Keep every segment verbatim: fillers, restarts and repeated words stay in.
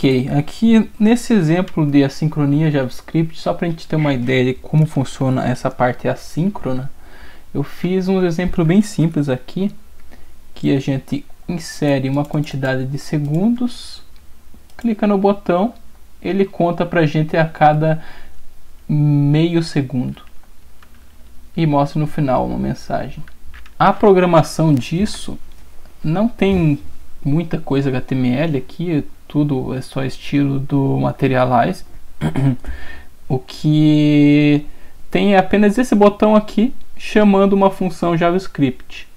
Ok, aqui nesse exemplo de assincronia JavaScript, só para a gente ter uma ideia de como funciona essa parte assíncrona, eu fiz um exemplo bem simples aqui, que a gente insere uma quantidade de segundos, clica no botão, ele conta para a gente a cada meio segundo e mostra no final uma mensagem. A programação disso não tem muita coisa H T M L aqui, tudo é só estilo do Materialize. O que tem é apenas esse botão aqui chamando uma função JavaScript.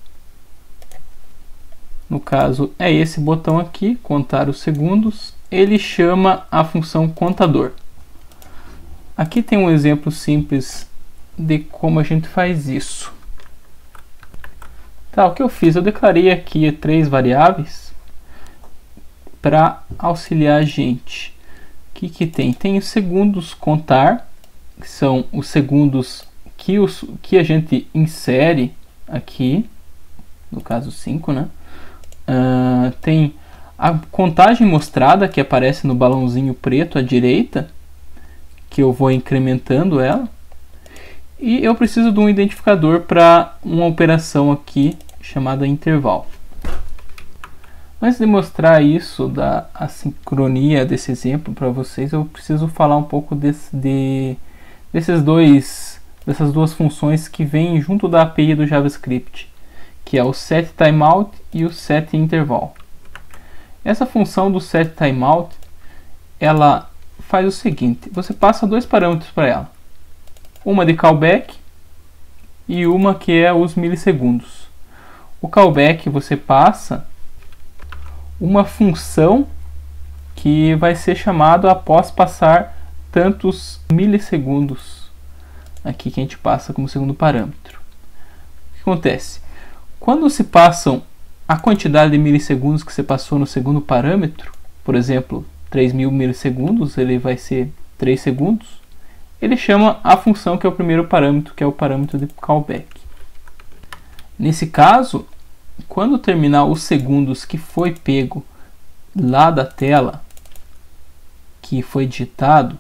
No caso é esse botão aqui, contar os segundos, ele chama a função contador. Aqui tem um exemplo simples de como a gente faz isso. Tá, o que eu fiz? Eu declarei aqui três variáveis para auxiliar a gente. O que que tem? Tem os segundos contar, que são os segundos que, os, que a gente insere aqui, no caso cinco, né? Uh, tem a contagem mostrada, que aparece no balãozinho preto à direita, que eu vou incrementando ela. E eu preciso de um identificador para uma operação aqui chamada intervalo. Antes de mostrar isso da assincronia desse exemplo para vocês, eu preciso falar um pouco desse, de, desses dois, dessas duas funções que vêm junto da A P I do JavaScript, que é o setTimeout e o setInterval. Essa função do setTimeout, ela faz o seguinte: você passa dois parâmetros para ela, uma de callback e uma que é os milissegundos. O callback você passa uma função que vai ser chamada após passar tantos milissegundos aqui que a gente passa como segundo parâmetro. O que acontece? Quando se passam a quantidade de milissegundos que você passou no segundo parâmetro, por exemplo, três mil milissegundos, ele vai ser três segundos, ele chama a função que é o primeiro parâmetro, que é o parâmetro de callback. Nesse caso, quando terminar os segundos que foi pego lá da tela, que foi digitado,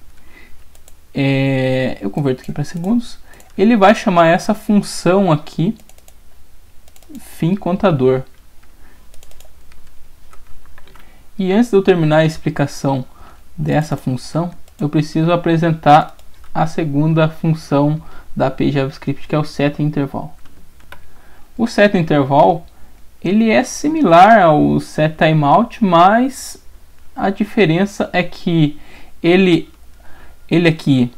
é, eu converto aqui para segundos, ele vai chamar essa função aqui, fim contador. E antes de eu terminar a explicação dessa função, eu preciso apresentar a segunda função da A P I JavaScript, que é o setInterval. O setInterval, ele é similar ao setTimeout, mas a diferença é que ele, ele aqui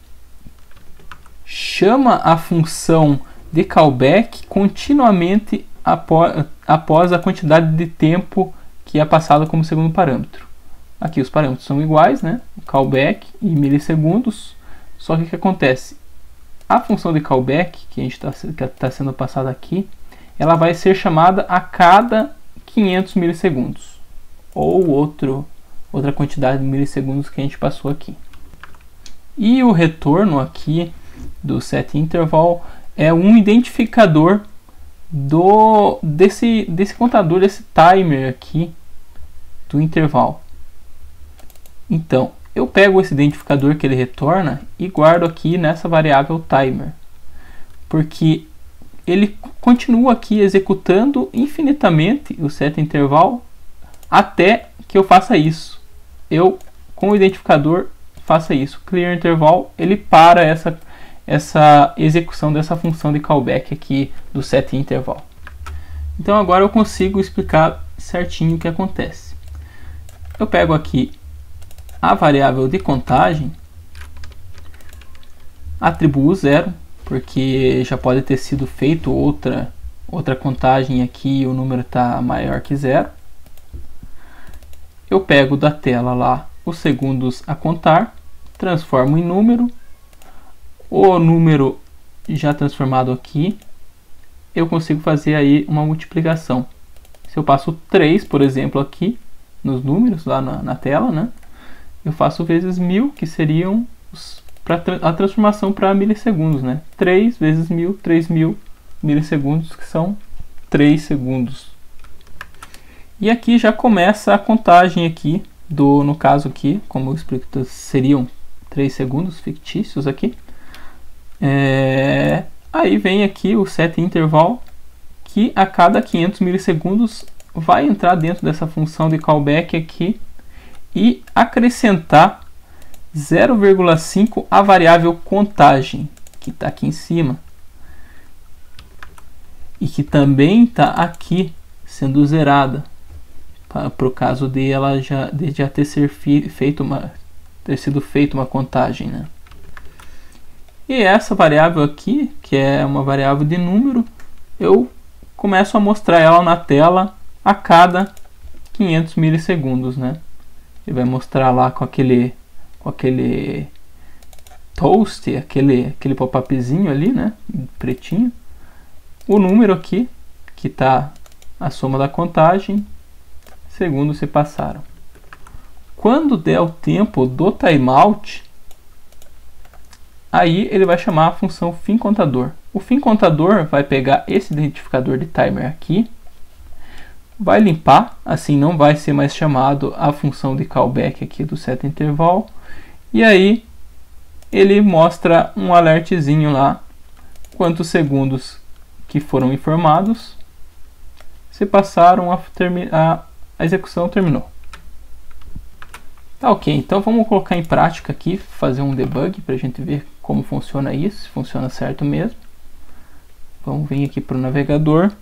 chama a função de callback continuamente após, após a quantidade de tempo que é passado como segundo parâmetro. Aqui os parâmetros são iguais, né? Callback e milissegundos. Só que o que acontece? A função de callback, que a gente está tá sendo passada aqui, ela vai ser chamada a cada quinhentos milissegundos, ou outro, outra quantidade de milissegundos que a gente passou aqui. E o retorno aqui do setInterval é um identificador do, desse, desse contador, desse timer aqui do intervalo. Então, eu pego esse identificador que ele retorna e guardo aqui nessa variável timer, porque ele continua aqui executando infinitamente o setInterval até que eu faça isso. Eu, com o identificador, faça isso. Clear interval, ele para essa, essa execução dessa função de callback aqui do setInterval. Então agora eu consigo explicar certinho o que acontece. Eu pego aqui a variável de contagem, atribuo zero, porque já pode ter sido feito outra, outra contagem aqui e o número está maior que zero. Eu pego da tela lá os segundos a contar, transformo em número, o número já transformado aqui, eu consigo fazer aí uma multiplicação. Se eu passo três, por exemplo, aqui nos números lá na, na tela, né? Eu faço vezes mil, que seriam os, pra, a transformação para milissegundos, né? três vezes mil, três mil milissegundos, que são três segundos. E aqui já começa a contagem aqui do, no caso aqui, como eu explico, seriam três segundos fictícios aqui. É, aí vem aqui o setInterval, que a cada quinhentos milissegundos vai entrar dentro dessa função de callback aqui e acrescentar zero vírgula cinco à variável contagem, que está aqui em cima, e que também está aqui sendo zerada, para o caso de ela já, de já ter, ser fi, feito uma, ter sido feita uma contagem, né? E essa variável aqui, que é uma variável de número, eu começo a mostrar ela na tela a cada quinhentos milissegundos, né? Ele vai mostrar lá com aquele com aquele toast, aquele aquele pop-upzinho ali, né, pretinho, o número aqui que tá a soma da contagem, segundos se passaram. Quando der o tempo do timeout, aí ele vai chamar a função FimContador. O FimContador vai pegar esse identificador de timer aqui, vai limpar, assim não vai ser mais chamado a função de callback aqui do setInterval, e aí ele mostra um alertzinho lá, quantos segundos que foram informados se passaram, a, a, a execução terminou. Tá ok, então vamos colocar em prática aqui, fazer um debug para a gente ver como funciona isso, se funciona certo mesmo. Vamos vir aqui para o navegador,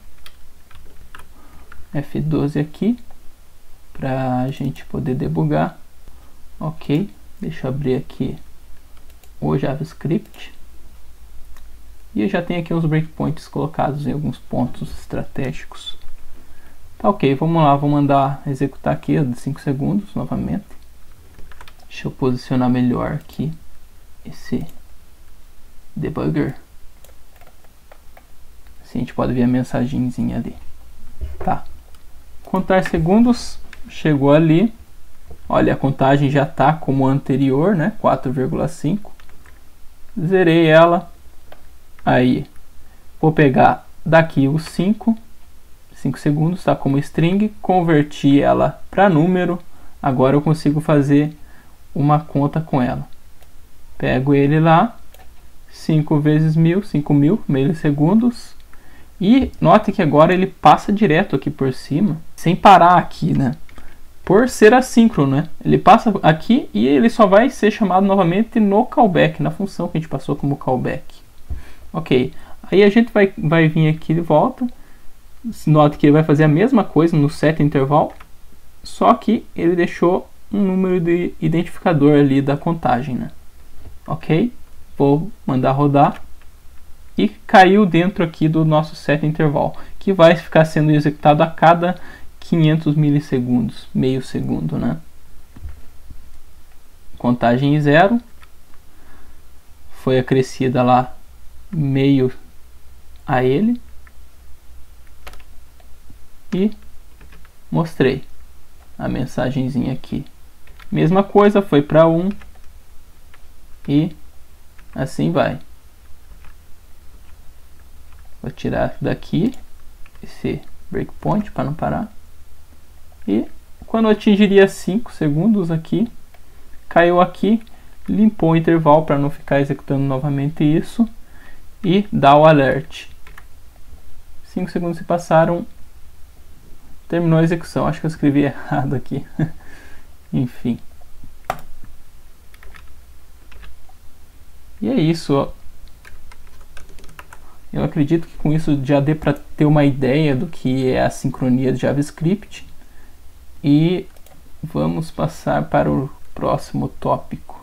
F doze aqui, para a gente poder debugar. Ok, deixa eu abrir aqui o JavaScript. E eu já tenho aqui os breakpoints colocados em alguns pontos estratégicos. Tá ok, vamos lá, vou mandar executar aqui de cinco segundos novamente. Deixa eu posicionar melhor aqui esse debugger. Assim a gente pode ver a mensagenzinha ali. Tá. Contar segundos, chegou ali. Olha, a contagem já está como a anterior, né? quatro vírgula cinco. Zerei ela. Aí, vou pegar daqui os cinco. cinco segundos, está como string. Converti ela para número. Agora eu consigo fazer uma conta com ela. Pego ele lá. cinco vezes mil, cinco mil milissegundos. E note que agora ele passa direto aqui por cima, sem parar aqui, né? Por ser assíncrono, né? Ele passa aqui e ele só vai ser chamado novamente no callback, na função que a gente passou como callback. Ok, aí a gente vai, vai vir aqui de volta. Note que ele vai fazer a mesma coisa no setInterval, só que ele deixou um número de identificador ali da contagem, né? Ok, vou mandar rodar. E caiu dentro aqui do nosso setInterval, que vai ficar sendo executado a cada quinhentos milissegundos, meio segundo, né? Contagem zero, foi acrescida lá meio a ele e mostrei a mensagenzinha aqui. Mesma coisa, foi para um e assim vai. Vou tirar daqui esse breakpoint para não parar. E quando eu atingiria cinco segundos aqui, caiu aqui, limpou o intervalo para não ficar executando novamente isso e dá o alert. cinco segundos se passaram, terminou a execução. Acho que eu escrevi errado aqui. Enfim. E é isso, ó. Eu acredito que com isso já dê para ter uma ideia do que é a sincronia de JavaScript. E vamos passar para o próximo tópico.